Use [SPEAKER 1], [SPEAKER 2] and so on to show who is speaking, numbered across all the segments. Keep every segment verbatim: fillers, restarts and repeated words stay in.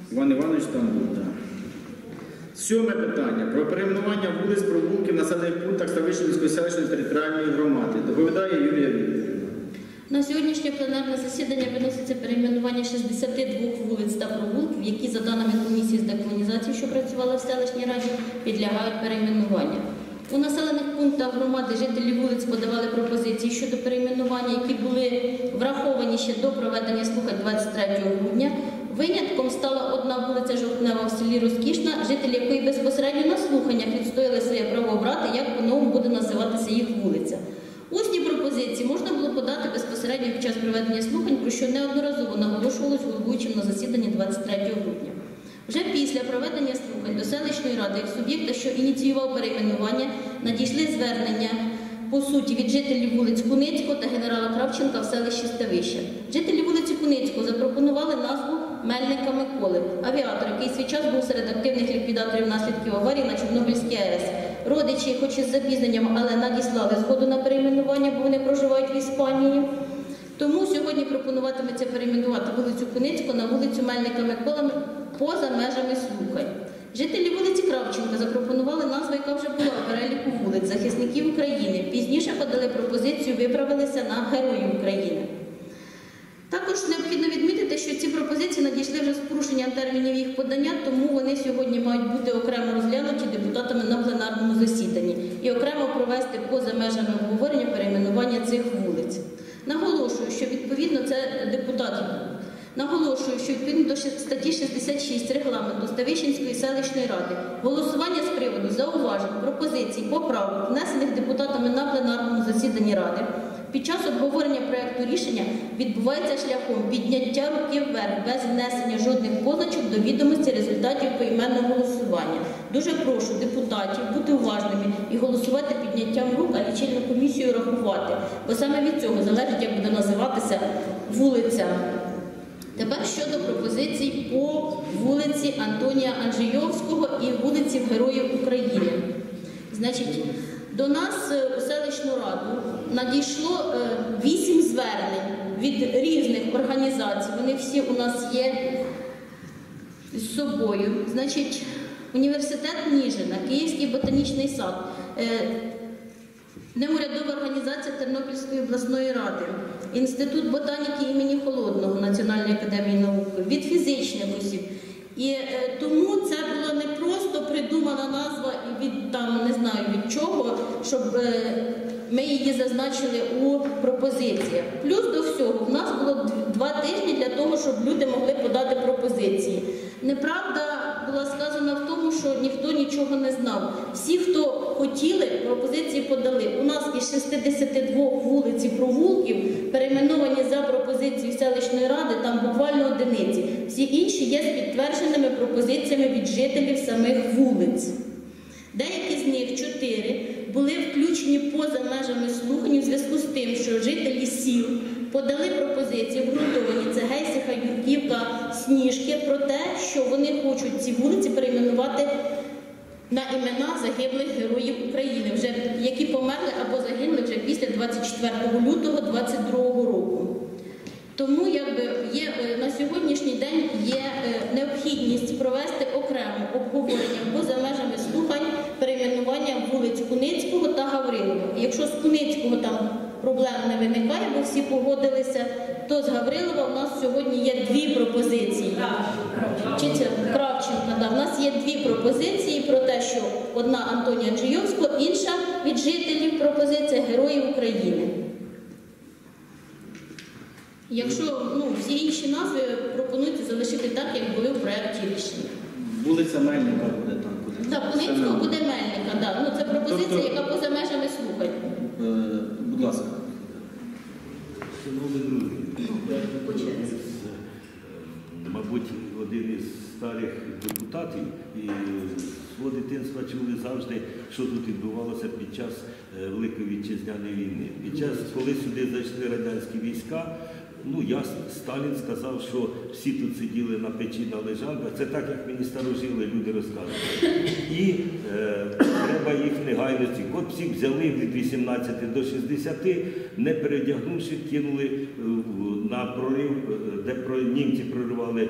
[SPEAKER 1] Іван Іванович там був, так. Сьоме питання. Про перейменування вулиць, провулків в населених пунктах Ставищенської селищної територіальної громади. Доповідає Юлія Вікторівна.
[SPEAKER 2] На сьогоднішнє пленарне засідання виноситься перейменування шістдесят два вулиць та провулків, які, за даними комісії з декомунізації, що працювала в селищній раді, підлягають перейменуванню. У населених пунктах громади жителі вулиць подавали пропозиції щодо перейменування, які були враховані ще до проведення слухань двадцять третього грудня. Винятком стала одна вулиця Жовтнева в селі Розкішна, жителі якої безпосередньо на слуханнях відстояли своє право обрати, як по-новому буде називатися їх вулиця. Усні пропозиції можна було подати безпосередньо під час проведення слухань, про що неодноразово наголошувалось головуючим на засіданні двадцять третього грудня. Вже після проведення слухань до селищної ради, як суб'єкта, що ініціював перейменування, надійшли звернення, по суті, від жителів вулиць Куницького та генерала Кравченка в селищі Ставище. Жителі вулиці Куницького запропонували назву Мельника Миколи, авіатор, який свій час був серед активних ліквідаторів наслідків аварії на Чорнобильській АЕС. Родичі, хоч із запізненням, але надіслали згоду на перейменування, бо вони проживають в Іспанії. Тому сьогодні пропонуватиметься перейменувати вулицю Куницького на вулицю Мельника Миколи поза межами слухань. Жителі вулиці Кравченка запропонували назву, яка вже була в переліку вулиць захисників України. Пізніше подали пропозицію, виправилися на Героїв України. Також необхідно відмітити, що ці пропозиції надійшли вже з порушенням термінів їх подання, тому вони сьогодні мають бути окремо розглянуті депутатами на пленарному засіданні і окремо провести поза межами обговорення перейменування цих вулиць. Наголошую, що відповідно це депутатів. Наголошую, що відповідно до статті шістдесят шість регламенту Ставищенської селищної ради голосування з приводу зауважень, пропозицій, поправок, внесених депутатами на пленарному засіданні ради, під час обговорення проєкту рішення відбувається шляхом підняття руки вверх без внесення жодних позначок до відомості результатів поіменного голосування. Дуже прошу депутатів бути уважними і голосувати підняттям рук, а лічильну комісію рахувати, бо саме від цього залежить, як буде називатися вулиця. Тепер щодо пропозицій по вулиці Антонія Анджійовського і вулиці Героїв України. Значить, до нас у селищну раду надійшло вісім звернень від різних організацій. Вони всі у нас є з собою. Значить, університет Ніжина, Київський ботанічний сад, неурядова організація Тернопільської обласної ради, Інститут ботаніки імені Холодного Національної академії наук, від фізичних осіб. І е, тому це була не просто придумана назва від, там, не знаю від чого, щоб е, ми її зазначили у пропозиціях. Плюс до всього, в нас було два тижні для того, щоб люди могли подати пропозиції. Неправда була сказана в тому, що ніхто нічого не знав. Всі, хто хотіли, пропозиції подали. У нас із шістдесят два вулиць і провулків перейменовані за пропозицією селищної ради, там буквально одиниці. Всі інші є з підтвердженими пропозиціями від жителів самих вулиць. Деякі з них, чотири, були включені поза межами слухань у зв'язку з тим, що жителі сіл подали пропозиції, обґрунтовані, це Гейсиха, Юрківка, Сніжки, про те, що вони хочуть ці вулиці перейменувати на імена загиблих героїв України, вже, які померли або загинули вже після двадцять четвертого лютого двадцять другого року. Тому якби, є, на сьогоднішній день є необхідність провести окремо обговорення поза межами слухань перейменування вулиць Куницького та Гаврилова. Якщо з Куницького там проблем не виникає, бо всі погодилися, то з Гаврилова у нас сьогодні є дві пропозиції. Чи це Кравченка, да. У нас є дві пропозиції про те, що одна Антонія Анджійовського, інша від жителів пропозиція Героїв України. Якщо ну, всі інші назви пропонують залишити так, як були в проєкті рішення.
[SPEAKER 1] Вулиця Мельника буде там. Буде.
[SPEAKER 2] Так, Куницького буде Мельника, да. Ну, це пропозиція, тобто, яка поза межами слухань.
[SPEAKER 1] Е, будь ласка.
[SPEAKER 3] Шановні друзі, мабуть, один із старих депутатів і свого дитинства чули завжди, що тут відбувалося під час Великої Вітчизняної війни. Під час, коли сюди зайшли радянські війська, ну, я, Сталін сказав, що всі тут сиділи на печі, на лежанках. Це так, як мені старожили люди розказують. І е, треба їх негайності. От всіх взяли від вісімнадцяти до шістдесяти, не передягнувши, кинули на прорив, де німці проривали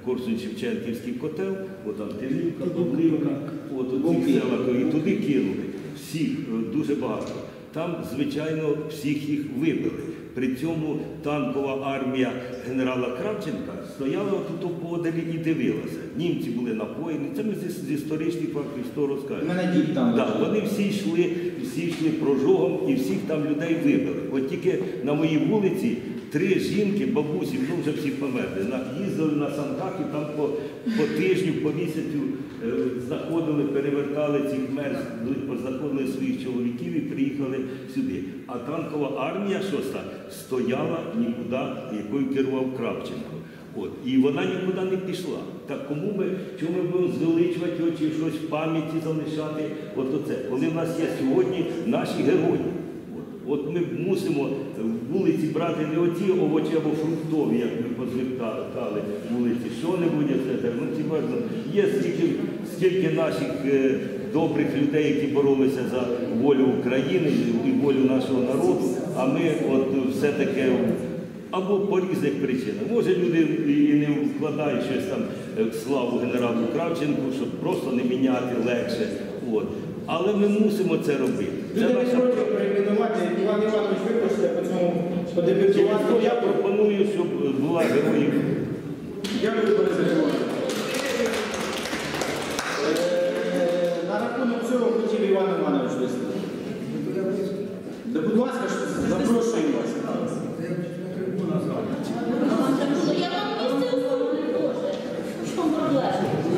[SPEAKER 3] Корсунь-Шевченківський котел, от там Телівка, Павлівка, от оці села, і туди кинули. Всіх, дуже багато. Там, звичайно, всіх їх вибили. При цьому танкова армія генерала Кравченка стояла тут подалі і дивилася. Німці були напоєні. Це ми з, з історичних фактів сто розкажемо.
[SPEAKER 1] У мене дід там.
[SPEAKER 3] Да, вони всі йшли, всі йшли прожогом і всіх там людей вибили. От тільки на моїй вулиці три жінки, бабусі, ну вже всі померли, на- їздили на санках і там по, по тижню, по місяцю е, знаходили, перевертали цих мерзлих, познаходили своїх чоловіків і приїхали сюди. А танкова армія шоста стояла нікуди, якою керував Кравченко. От. І вона нікуди не пішла. Так кому ми, чому ми будемо звеличувати очі, щось в пам'яті залишати? От оце. Коли в нас є сьогодні наші герої. От, от ми мусимо в вулиці брати не оці овочі або фруктові, як ми позвертали вулиці, що-небудь, ну ці важно. Є стільки, стільки наших е, добрих людей, які боролися за волю України і волю нашого народу, а ми от все-таки або по різних причинах. Може люди і не вкладають щось там в славу генералу Кравченку, щоб просто не міняти легше. От. Але ми мусимо це робити. Це
[SPEAKER 1] Люди не
[SPEAKER 3] наша
[SPEAKER 1] проти перейменувати. Іван Іванович, вибачте, по цьому подивитуватися.
[SPEAKER 3] Я пропоную, щоб була героїв.
[SPEAKER 1] Дякую, Борисе Григоровичу. Е, На рахунок цього хотів Іван Іванович висловити. Да, будь ласка, запрошую вас.
[SPEAKER 2] Ну, я вам місце оформлю, Боже. В чому проблема?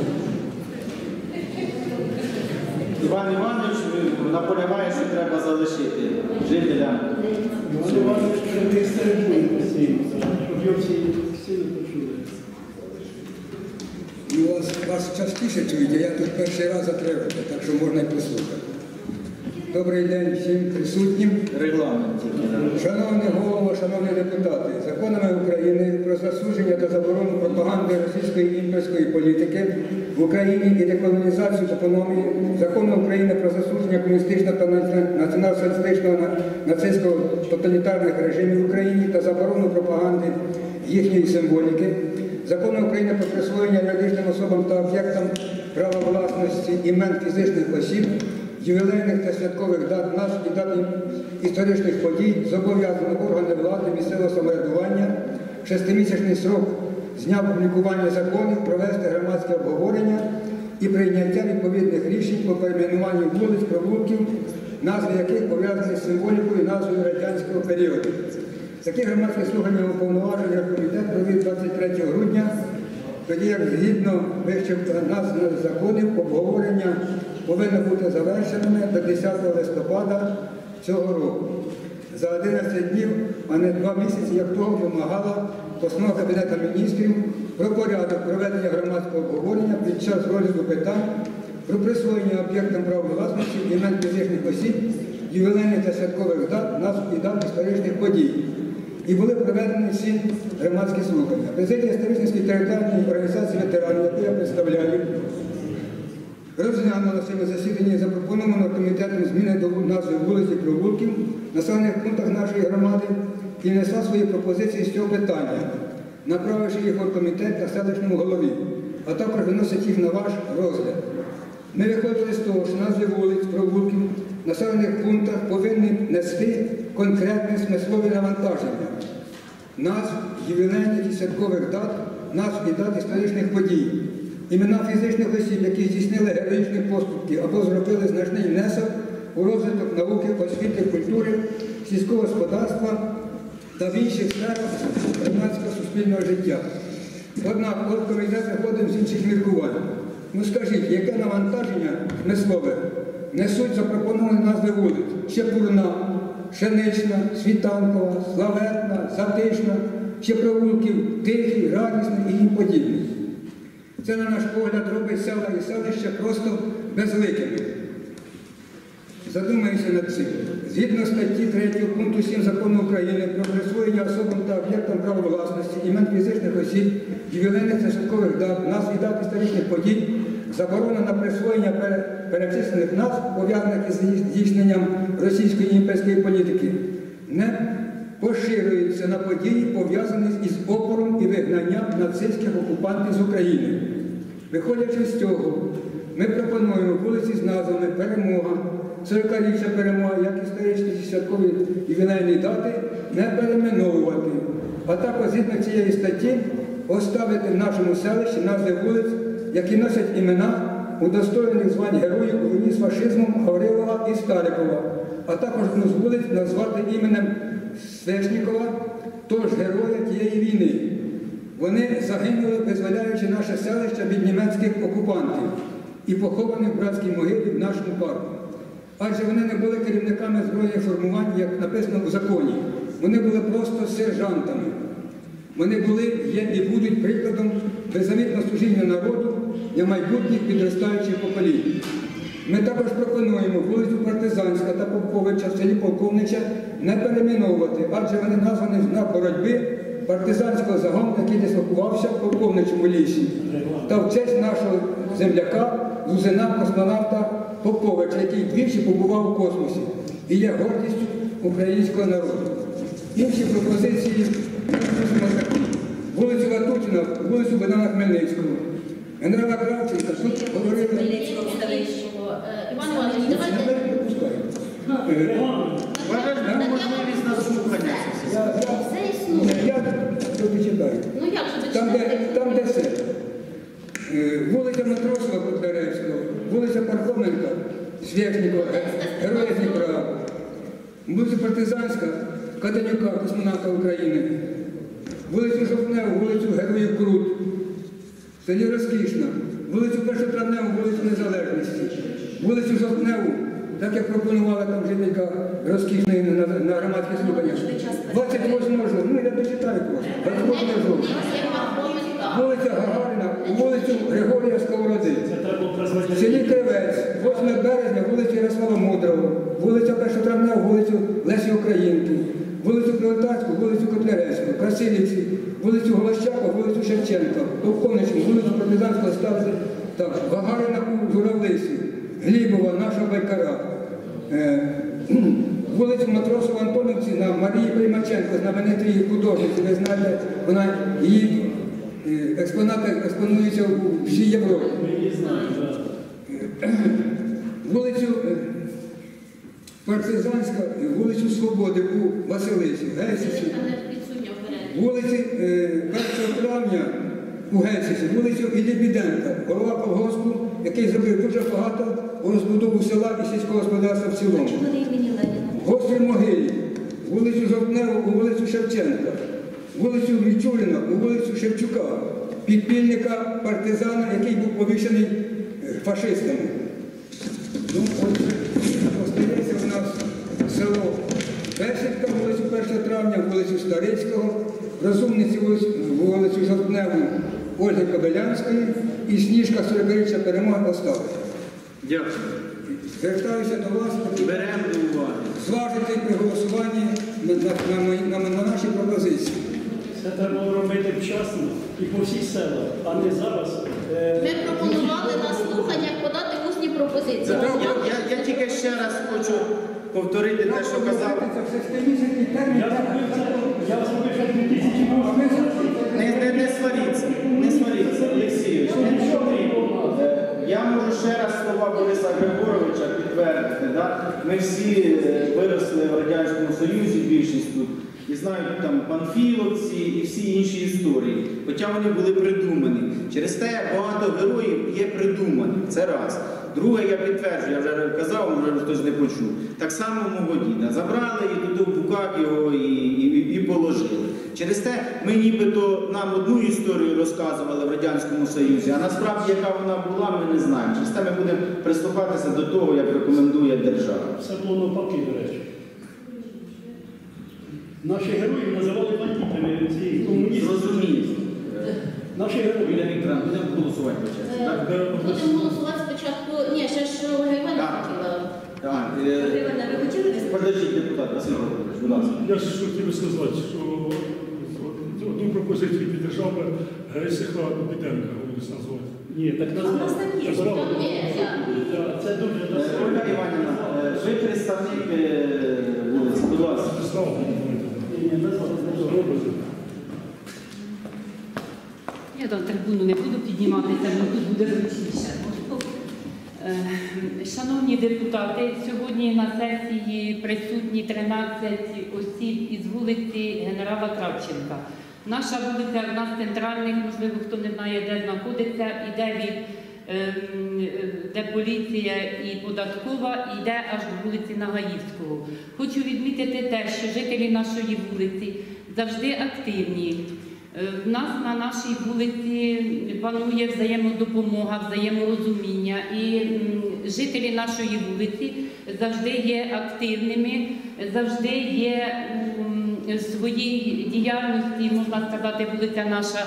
[SPEAKER 1] Іван Іванович наполягає, що треба залишити жителям.
[SPEAKER 4] Іван Іванович не стережує постійно, щоб його всі сили почули.
[SPEAKER 5] Ну, вас, вас частіше чують, а я тут перший раз за три роки, так що можна й послухати. Добрий день всім присутнім.
[SPEAKER 1] Регламент тільки.
[SPEAKER 5] Шановний голово, шановні депутати, законами України про засудження та заборону пропаганди російської імперської політики в Україні і деколонізацію та економії, закону України про засудження комуністичного та націонал-соціалістичного нацистського тоталітарних режимів в Україні та заборону пропаганди їхньої символіки, закону України про присвоєння юридичним особам та об'єктам права власності імен фізичних осіб, ювілейних та святкових дат, назв і дат історичних подій зобов'язано органи влади місцевого самоврядування в шестимісячний срок з дня опублікування законів провести громадське обговорення і прийняття відповідних рішень по перейменуванню вулиць, провулків, назви яких пов'язані з символікою і назвою радянського періоду. Такі громадські слухання уповноваження комітет провів двадцять третього грудня, тоді як згідно вищих назв законів обговорення повинно бути завершеними до десятого листопада цього року. За одинадцять днів, а не два місяці, як того вимагала Постанова Кабінету Міністрів про порядок проведення громадського обговорення під час розгляду питань про присвоєння об'єктам права власності імен фізичних осіб, ювілейних та святкових дат, назв і дат історичних подій. І були проведені всі громадські слухання. Президія Старицинської територіальної організації ветеранів, яку я представляю, розглянула на своєму засіданні запропоновано комітетом зміни до назви вулиць і провулків в населених пунктах нашої громади і внесла свої пропозиції з цього питання, направивши їх у комітет та селищному голові, а також виносить їх на ваш розгляд. Ми виходили з того, що назви вулиць, провулків в населених пунктах повинні нести конкретне смислові навантаження, назв ювілейних і святкових дат, назв і дат історичних подій, імена фізичних осіб, які здійснили героїчні поступки або зробили значний внесок у розвиток науки, освіти, культури, сільського господарства та в інших сферах громадського суспільного життя. Однак, от комітет виходив з інших міркувань. Ну скажіть, яке навантаження смислове несуть запропоновані назви вулиць? Чепурна, Пшенична, Світанкова, Славетна, Затишна, ще провулків Тихий, Радісний і їм подібні. Це, на наш погляд, робить села і селища просто безликими. Задумаємося над цим. Згідно статті третього пункту сім Закону України про присвоєння особам та об'єктам права власності, імен фізичних осіб, ювілейних та святкових дат, назв і дат історичних подій, заборона на присвоєння перечислених назв, пов'язаних із здійсненням російської імперської політики, не поширюється на події, пов'язані із опором і вигнанням нацистських окупантів з України. Виходячи з цього, ми пропонуємо вулиці з назвами Перемога, сорокаріччя Перемога, як історичні святкові ювілейні дати, не перейменовувати, а також згідно цієї статті оставити в нашому селищі назви вулиць, які носять імена удостоєних звань героїв у війні з фашизмом Гаврилова і Старикова, а також одну з вулиць назвати іменем Свешнікова, тож героя тієї війни. Вони загинули, визволяючи наше селище від німецьких окупантів і поховані в братській могилі в нашому парку. Адже вони не були керівниками збройних формувань, як написано у законі. Вони були просто сержантами. Вони були, є і будуть прикладом беззамітного служіння народу для майбутніх підростаючих поколінь. Ми також пропонуємо вулицю Партизанська та Поповича в селі Полковнича не перейменовувати, адже вони названі в знак боротьби партизанського загону, який дислокувався в Полковничому лісі, та в честь нашого земляка, лузина, космонавта Поповича, який двічі побував у космосі і є гордістю українського народу. Інші пропозиції такі. Вулицю Ватутіна, вулицю Богдана Хмельницького. Генерала Кравченка тут говорили...
[SPEAKER 2] Іван Іванович, давайте...
[SPEAKER 5] Не пропускаю.
[SPEAKER 1] Вважаєш, можливість на слухання.
[SPEAKER 2] Все існує.
[SPEAKER 5] Я тобі читаю.
[SPEAKER 2] Ну як же ви
[SPEAKER 5] Там, де,
[SPEAKER 2] читаєте?
[SPEAKER 5] там, де все. Е, Вулиця Матросова Котляревського, вулиця Пархоменка, Свєшнікова, Героя Дніпра, вулиця Партизанська, Катенюка, космонавта України, вулицю Жовтневу, вулицю Героїв Крут, в селі Розкішна, вулицю Першотравневу, вулицю Незалежності, вулицю Жовтневу, так як пропонувала там жителька Розкішної на, на громадських слуханнях. двадцять восьмого жовтня, ну я дочитаю просто, двадцять восьмого жовтня. Вулиця Гагаріна, вулицю Григорія Сковороди. В селі Кривець, восьмого березня, вулицю Ярослава Мудрого, вулиця Першотравнева, вулицю Лесі Українки, вулицю Пролетарську, вулицю Котляревську, Красилівці, вулицю Голощака, вулицю Шевченка, Полковничну, вулицю Партизанського ставити, так, Гагаріна у Журавлисі, Глібова, нашого байкара, е, вулицю Матросова Антонівці на Марії Приймаченко, знаменитої художниці, ви знаєте, вона її е, експонати експонуються у всій Європі. Вулицю е, Партизанська, вулицю Свободи у Василисі, Гельсісі, вулиці е, першого травня у Гельсісі, вулицю Іллі Біденка, голова колгоспу, який зробив дуже багато у розбудову села і сільського господарства в цілому. В Гострій Могилі, вулицю Жовтневу у вулицю Шевченка, вулицю Мічуріна у вулицю Шевчука, підпільника партизана, який був повішений фашистами. Ну, остається у нас село Бесідка, вулицю першого травня, вулицю Старицького, Розумниці, вулицю Жовтневу Ольги Кобилянської і Сніжка сорокаріччя Перемоги поставити.
[SPEAKER 1] Дякую.
[SPEAKER 5] Звертаюся до вас,
[SPEAKER 1] Беремо до уваги.
[SPEAKER 5] зважити при голосуванні на, на, на, на наші пропозиції.
[SPEAKER 4] Це треба було робити вчасно і по всіх селах, а не зараз. Е,
[SPEAKER 2] Ми пропонували на слуханнях подати усні пропозиції.
[SPEAKER 1] Я, я, я тільки ще раз хочу повторити те, що казав.
[SPEAKER 5] Це все столітній термін.
[SPEAKER 4] Я зробив це, я зробив ще дві тисячі восьмого.
[SPEAKER 1] Не, не, не сваріться, не сваріться, Олексійович. Е, Я можу ще раз слова Бориса Григоровича підтвердити. Да? Ми всі е, виросли в Радянському Союзі, більшість тут, і знають там панфіловці і всі інші історії. Хоча вони були придумані. Через те багато героїв є придумані. Це раз. Друге, я підтверджую, я вже казав, може хтось не почув. Так само мого діда. Забрали і туди в букак його і, і, і положили. Через те ми нібито нам одну історію розказували в Радянському Союзі, а насправді, яка вона була, ми не знаємо. Через те ми будемо прислухатися до того, як рекомендує держава.
[SPEAKER 4] Все було навпаки, до речі. Наші герої називали бандитами ці комуністи.
[SPEAKER 1] Зрозуміло.
[SPEAKER 4] Наші герої.
[SPEAKER 1] Юлія Вікторовна, будемо голосувати по черзі,
[SPEAKER 2] Е,
[SPEAKER 1] так?
[SPEAKER 2] Будемо голосувати спочатку. Ні, ще ж Ольга Іванівна
[SPEAKER 1] Так.
[SPEAKER 2] хотіла.
[SPEAKER 1] Так, е, Подождіть, депутат Василь Володимирович, будь ласка.
[SPEAKER 6] Я ж хотів би сказати, що одну пропозицію підтримав би Гейсиха Біденка, вулиць назвати.
[SPEAKER 4] Ні, так назвали.
[SPEAKER 2] Там є, я.
[SPEAKER 4] Це дуже
[SPEAKER 1] Е, Ольга Іванівна, е, ви представник е, вулиці, будь ласка.
[SPEAKER 6] Представ,
[SPEAKER 4] ні, назвати не зробити.
[SPEAKER 7] Я до трибуну не буду підніматися, але тут буде зручніше. Е, Шановні депутати, сьогодні на сесії присутні тринадцять осіб із вулиці генерала Кравченка. Наша вулиця одна з центральних, можливо, хто не знає, де знаходиться, іде від е, де поліція і податкова, йде аж до вулиці Нагаївського. Хочу відмітити те, що жителі нашої вулиці завжди активні. В нас на нашій вулиці панує взаємодопомога, взаєморозуміння, і жителі нашої вулиці завжди є активними, завжди є у своїй діяльності, можна сказати, вулиця наша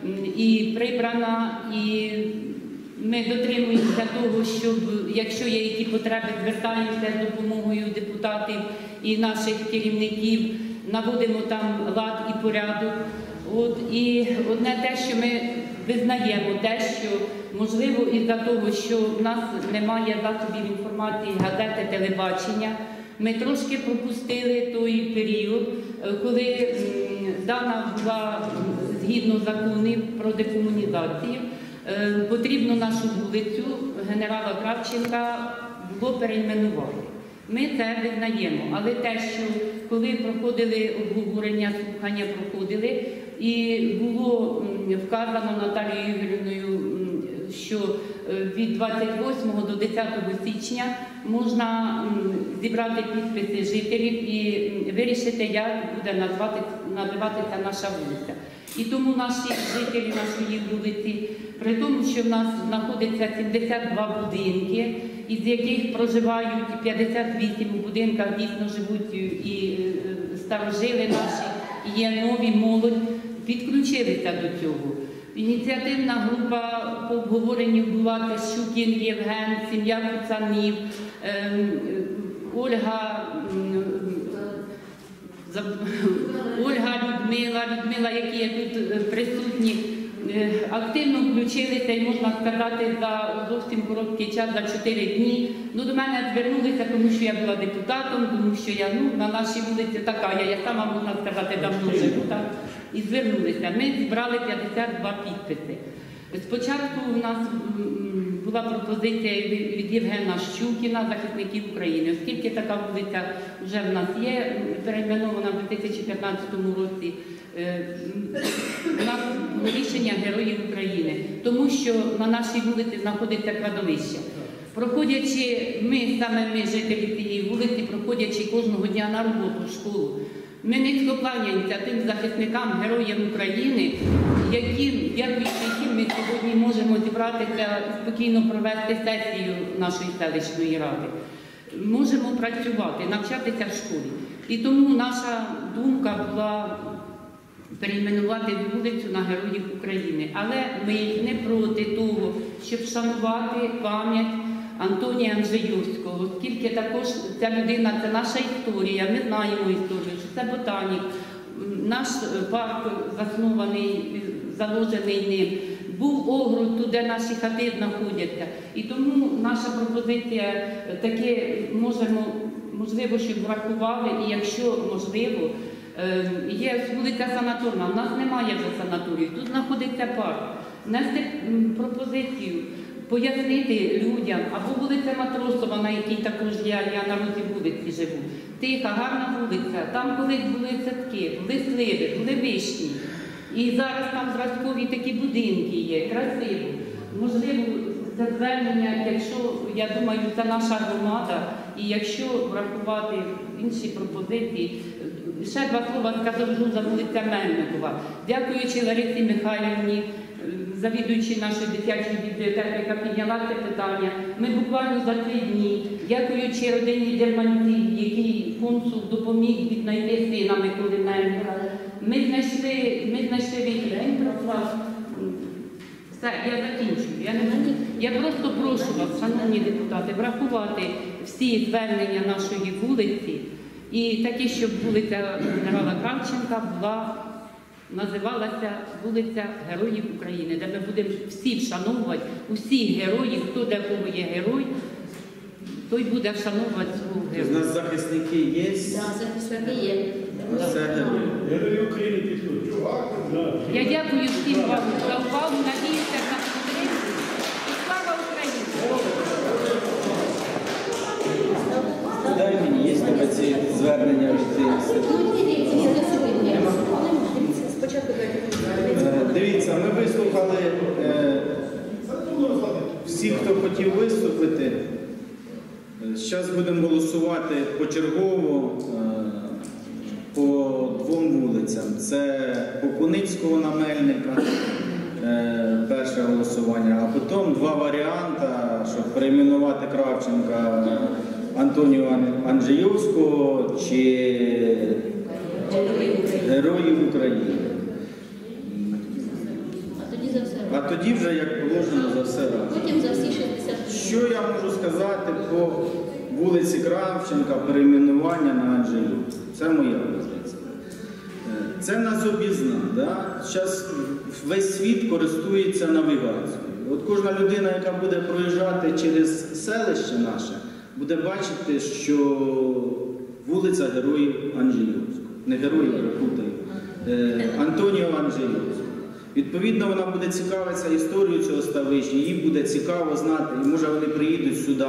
[SPEAKER 7] і прибрана, і ми дотримуємося того, щоб, якщо є які потреби, звертаємося з допомогою депутатів і наших керівників, наводимо там лад і порядок. От, і одне те, що ми визнаємо, те, що, можливо, із-за того, що в нас немає засобів інформації, газети, телебачення, ми трошки пропустили той період, коли дана була, згідно законів про декомунізацію, потрібно нашу вулицю генерала Кравченка було перейменувати. Ми це визнаємо, але те, що коли проходили обговорення, слухання проходили, і було вказано Наталією Ігорівною, що від двадцять восьмого до десятого січня можна зібрати підписи жителів і вирішити, як буде назвати, називатися наша вулиця. І тому наші жителі нашої вулиці, при тому, що в нас знаходиться сімдесят два будинки, із яких проживають п'ятдесят вісім у будинках, дійсно живуть і старожили наші, і є нові, молодь, підключилися до цього. Ініціативна група по обговоренню була Щукін Євген, сім'я Куцанів, Ольга, Ольга, Людмила, Людмила, які є тут присутні, активно включилися, і можна сказати, за зовсім короткий час, за чотири дні. Ну, до мене звернулися, тому що я була депутатом, тому що я ну, на нашій вулиці така, я, я сама, можна сказати, давно живу, так, і звернулися. Ми зібрали п'ятдесят два підписи. Спочатку у нас була пропозиція від Євгена Щукіна, захисників України, оскільки така вулиця вже в нас є, перейменована в дві тисячі п'ятнадцятому році, у нас було рішення Героїв України, тому що на нашій вулиці знаходиться кладовище. Проходячи, ми, саме ми, жителі цієї вулиці, проходячи кожного дня на роботу в школу, ми низько кланяємося тим захисникам, героям України, яким, дякуючи яким ми сьогодні можемо зібратися і спокійно провести сесію нашої селищної ради. Можемо працювати, навчатися в школі. І тому наша думка була перейменувати вулицю на Героїв України. Але ми не проти того, щоб вшанувати пам'ять Антонія Анжейовського, оскільки також ця людина – це наша історія, ми знаємо історію, що це ботанік, наш парк заснований, заложений ним, був огород, тут, де наші хати знаходяться. І тому наша пропозиція таке, можемо, можливо, щоб врахували, і якщо можливо, є вулиця Санаторна, у нас немає вже санаторію, тут знаходиться парк. Внести пропозицію, пояснити людям, або вулиця Матросова, на якій також я, я на розі вулиці живу. Тиха, гарна вулиця, там колись були садки, були сливи, були вишні. І зараз там зразкові такі будинки є, красиво. Можливо, це звернення, якщо, я думаю, це наша громада, і якщо врахувати інші пропозиції, ще два слова скажу за вулиця Мельникова. Дякуючи Ларисі Михайлівні, завідуючи нашої дитячої бібліотеки, яка підняла це питання, ми буквально за три дні, дякуючи родині Дерманців, який консул допоміг віднайти сина Миколи Мельника, ми знайшли, ми знайшли вихід. Все, я закінчую. Я, не можу. Я просто прошу вас, шановні депутати, врахувати всі звернення нашої вулиці і такі, щоб вулиця генерала Кравченка була, називалася вулиця Героїв України, де ми будемо всі вшановувати, усі герої, хто для кого є герой, той буде вшановувати свого
[SPEAKER 1] У
[SPEAKER 7] героя.
[SPEAKER 1] нас захисники є.
[SPEAKER 2] Так, захисники є.
[SPEAKER 1] Все герої.
[SPEAKER 6] Герої України підходять. Да.
[SPEAKER 7] Я дякую всім вам за увагу, надіюся на підтримку. І слава Україні!
[SPEAKER 1] Дай мені, є в тебе ці звернення від цих.
[SPEAKER 2] Ну, дивіться, я не сьогодні. Але дивіться, спочатку дайте.
[SPEAKER 1] Е, Дивіться, ми вислухали е, всіх, хто хотів виступити. Зараз будемо голосувати почергово е, по двом вулицям. Це по Куницького на Мельника, е, перше голосування, а потім два варіанти, щоб перейменувати Кравченка Антоніо Ан- Анджійовського чи Героїв України.
[SPEAKER 2] А тоді за все.
[SPEAKER 1] А тоді вже, як положено, за все разом.
[SPEAKER 2] Потім за всі шістдесят.
[SPEAKER 1] Що я можу сказати по вулиці Кравченка, перейменування на Анджійовську? Це моя позиція. Е, Це нас обізна. Да? Зараз весь світ користується навігацією. От кожна людина, яка буде проїжджати через селище наше, буде бачити, що вулиця Героїв Анджійовського. Не Героїв, перепутаю. Е, Антоніо Анджійовського. Відповідно, вона буде цікавитися історією цього ставища, їй буде цікаво знати, і може вони приїдуть сюди,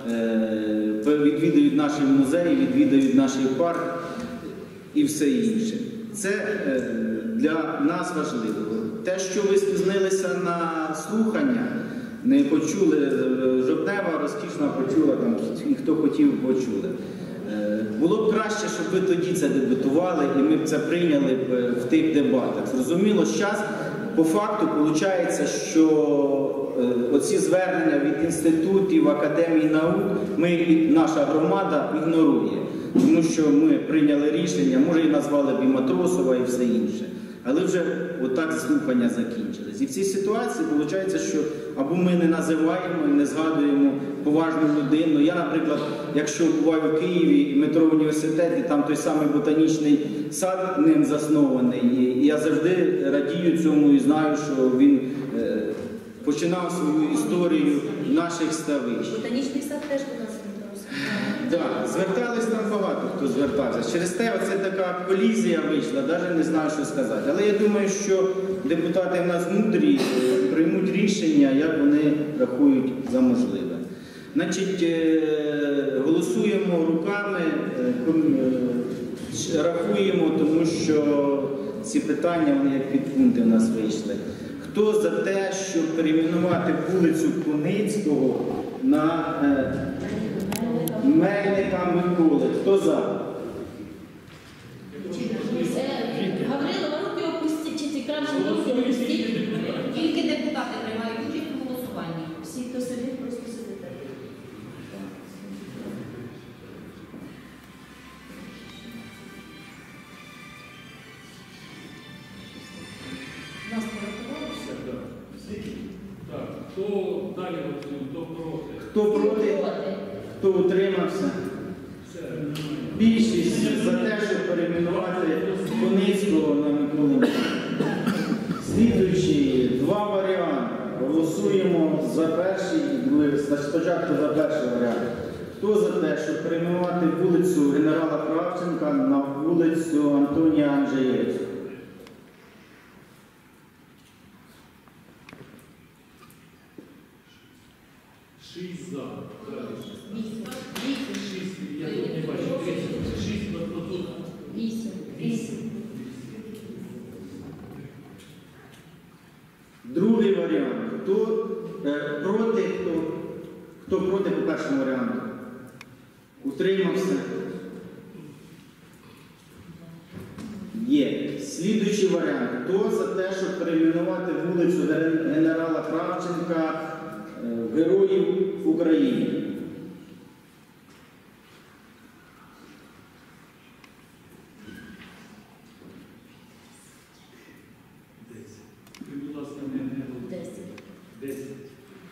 [SPEAKER 1] е, відвідають наш музей, відвідають наш парк і все інше. Це е, для нас важливо. Те, що ви спізнилися на слухання, не почули, е, Жовтнева розкішно почула, там, і хто хотів, почули. Е, Було б краще, щоб ви тоді це дебатували і ми б це прийняли б в тих дебатах. Зрозуміло, зараз по факту виходить, що е, оці звернення від інститутів, академій наук ми, наша громада ігнорує. Тому що ми прийняли рішення, може і назвали б і Матросова і все інше. Але вже отак слухання закінчились. І в цій ситуації виходить, що або ми не називаємо, не згадуємо поважну людину. Я, наприклад, якщо буваю в Києві і метро університет, і там той самий ботанічний сад ним заснований, і я завжди радію цьому і знаю, що він е, починав свою історію наших ставищ.
[SPEAKER 2] Ботанічний сад теж у нас
[SPEAKER 1] Так, звертались там багато, хто звертався. Через те оце така колізія вийшла, навіть не знаю, що сказати. Але я думаю, що депутати в нас мудрі, е, приймуть рішення, як вони рахують за можливе. Значить, е, голосуємо руками, е, ком- е, рахуємо, тому що ці питання, вони як підпункти в нас вийшли. Хто за те, щоб перейменувати вулицю Куницького на е, Мельника Миколи? Хто за?
[SPEAKER 2] Гаврилова, руки опустіть, чи ці краще руки опустіть. Тільки депутати приймають участь у голосуванні. Всі, хто сидить, просто сидите. Нас порахувалося?
[SPEAKER 6] Так, хто далі голосує, хто проти?
[SPEAKER 1] Хто проти? Хто утримався? Більшість за те, щоб перейменувати Куницького на Миколу. Слідуючі два варіанти. Голосуємо за перший і другий. Спочатку за перший варіант. Хто за те, щоб перейменувати вулицю генерала Кравченка на вулицю Антонія Анджієвського?
[SPEAKER 6] Шість за.
[SPEAKER 2] Вісім. Вісім.
[SPEAKER 6] Шість. Я тут не бачу. Тридцять. Шість, ну тут.
[SPEAKER 2] Вісім. Вісім.
[SPEAKER 1] Другий варіант. Хто е, проти, хто, хто проти по першому варіанту? Утримався? Є. Слідуючий варіант. Хто за те, щоб перейменувати вулицю ген- генерала Кравченка е, Героїв України?
[SPEAKER 6] Будь ласка, не не
[SPEAKER 2] Десять.
[SPEAKER 6] десять.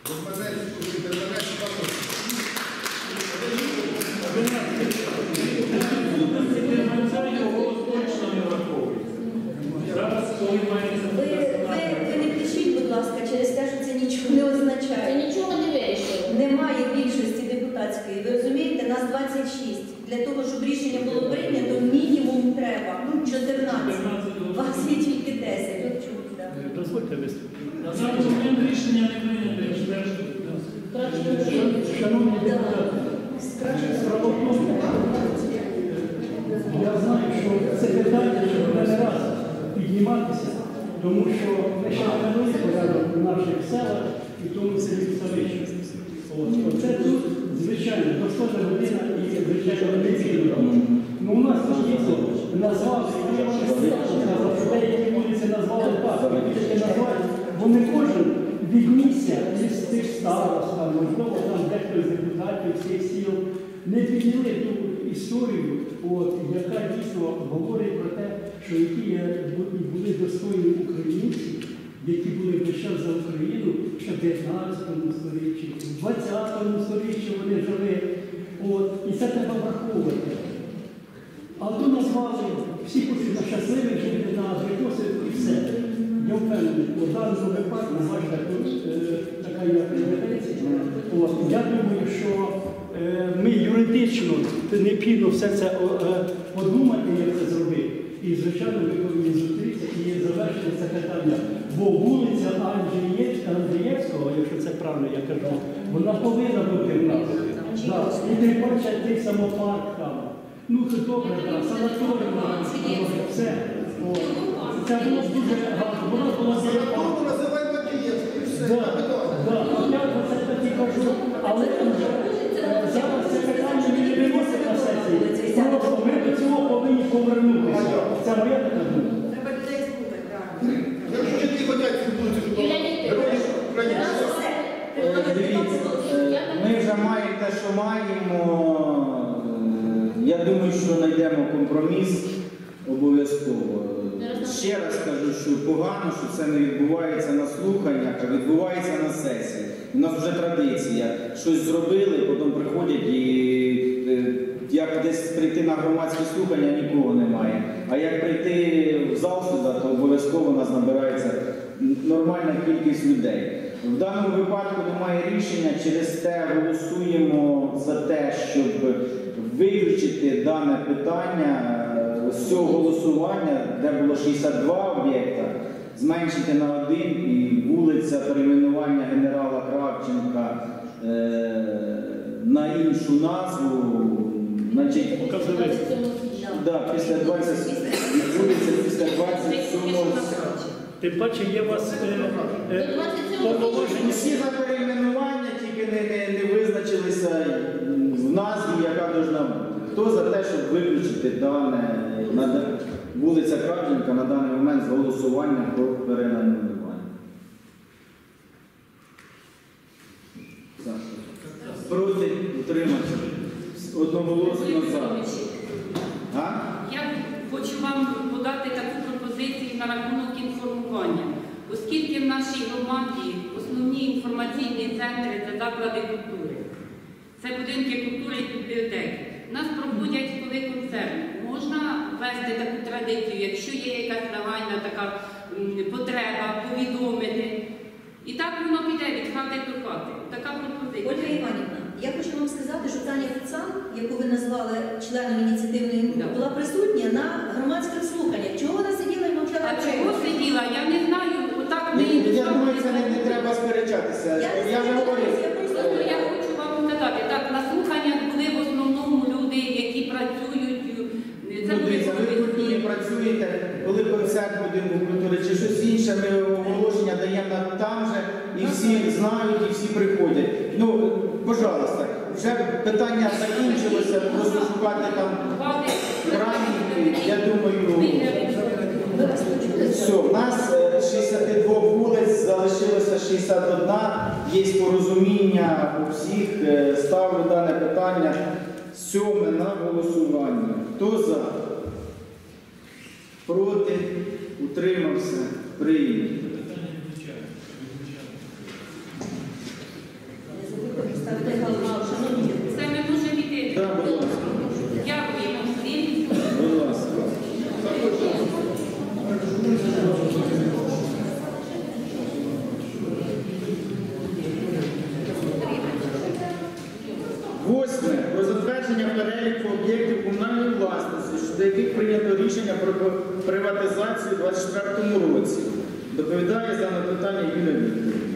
[SPEAKER 6] Зараз, коли мається
[SPEAKER 8] Ви, ви, ви не кричіть, будь ласка, через те, що це нічого не
[SPEAKER 2] Це
[SPEAKER 8] означає.
[SPEAKER 2] нічого не вирішило.
[SPEAKER 8] Немає більшості депутатської. Ви розумієте, нас двадцять шість. Для того, щоб рішення було прийнято, мінімум треба чотирнадцять. У вас є тільки десять. От чому, так.
[SPEAKER 6] Дозвольте виступити.
[SPEAKER 4] На даний момент рішення не прийнято, я стверджую. Шановні депутати, справа в тому, я знаю, що це питання, що буде не раз підніматися, тому що ми ще не навели порядок в наших селах і в тому селі Ставищі. Оце тут, звичайно, достойна година і, звичайно, неділя. Ну, у нас тут дійсно назвали, деякі вулиці назвали так, які назвали, вони кожен від місця із тих старост, можливо, там дехто з депутатів всіх сіл, не підняли ту історію, от, яка дійсно говорить про те, що які є, були достойні українці, які були весь час за Україну ще в дев'ятнадцятому сторіччі, в двадцятому сторіччі вони жили. От, і це треба враховувати. А то назвали, всі хочуть на щасливих жити, на житосів і все. Я впевнений, у даному випадку, на ваш така є претензія. Я думаю, що е, ми юридично необхідно все це е, подумати, як це зробити. І, звичайно, ми повинні зустрітися і завершити це питання. Бо вулиця Андрієвського, якщо це правильно я кажу, вона повинна бути в нас. Да. І тим паче цей самопарк там. Ну, це добре, так, санаторій, все. О. Це було дуже гарно. Вона була
[SPEAKER 9] Санаторію називають Матієвською, все,
[SPEAKER 4] да,
[SPEAKER 9] капітально.
[SPEAKER 4] да. Я про це тоді кажу, але е, зараз це питання ми не виносимо на сесії. Просто ми до цього повинні повернутися. Це моя така думка.
[SPEAKER 8] Треба людей слухати, так.
[SPEAKER 9] Якщо жителі хочуть цю вулицю, то герої України.
[SPEAKER 1] Е, Дивіться, е, ми вже маємо те, що маємо. Е, Я думаю, що знайдемо компроміс обов'язково. Ще раз кажу, що погано, що це не відбувається на слуханнях, а відбувається на сесії. У нас вже традиція. Щось зробили, потім приходять і е, як десь прийти на громадські слухання, нікого немає. А як прийти в зал сюди, то обов'язково у нас набирається нормальна кількість людей. В даному випадку немає рішення, через те голосуємо за те, щоб виключити дане питання з цього голосування, де було шістдесят два об'єкта, зменшити на один і вулиця перейменування генерала Кравченка е, на іншу назву. Значить, да, після двадцять, вулиця після двадцять сьомого.
[SPEAKER 4] Тим паче є у вас е, е, повноваження.
[SPEAKER 1] Всі за перейменування, тільки не, не, не визначилися в назві, яка должна бути. Хто за те, щоб виключити дане на, вулиця Кравченка на даний момент з голосування про перейменування? Проти, утриматися. Одноголосно за. А?
[SPEAKER 7] Я хочу вам подати таку пропозицію на рахунок інформування. Оскільки в нашій громаді основні інформаційні центри – це заклади культури, це будинки культури і бібліотеки. У нас проходять коли концерти. Можна ввести таку традицію, якщо є якась нагальна така потреба, повідомити. І так воно піде від хати до хати. Така пропозиція.
[SPEAKER 8] Ольга Іванівна, я хочу вам сказати, що Таня Фуцан, яку ви назвали членом ініціативної групи,
[SPEAKER 7] Да.
[SPEAKER 8] була присутня на громадських слуханнях. Чого вона сиділа і мовчала?
[SPEAKER 7] А чого сиділа? Я не знаю. Отак ми
[SPEAKER 1] Ні, я думаю, це не, не треба сперечатися.
[SPEAKER 8] Я не
[SPEAKER 1] Я вже говорив.
[SPEAKER 8] я просто
[SPEAKER 7] Просто я хочу вам сказати, так, на слуханнях були в основному люди, які працюють. Це
[SPEAKER 1] Ну,
[SPEAKER 7] були
[SPEAKER 1] дивіться, ви в культурі працюєте, коли концерт будинку культури чи щось інше, ми оголошення даємо на- там же, і всі знають, і всі приходять. Ну, пожалуйста, вже питання закінчилося, просто шукати там грані, я думаю, все. У нас е, з шістдесят два вулиць залишилося шістдесят одна, є порозуміння у всіх, е, ставлю дане питання. Сьоме на голосування. Хто за? Проти? Утримався? Прийнято.
[SPEAKER 7] Це ми можемо йти.
[SPEAKER 1] Так, будь ласка.
[SPEAKER 7] Дякуємо всім.
[SPEAKER 1] Будь ласка. Восьме. Про затвердження затвердження переліку об'єктів комунальної власності, щодо яких прийнято рішення про приватизацію у двадцять четвертому році. Доповідає за питання Юлія Вікторівна.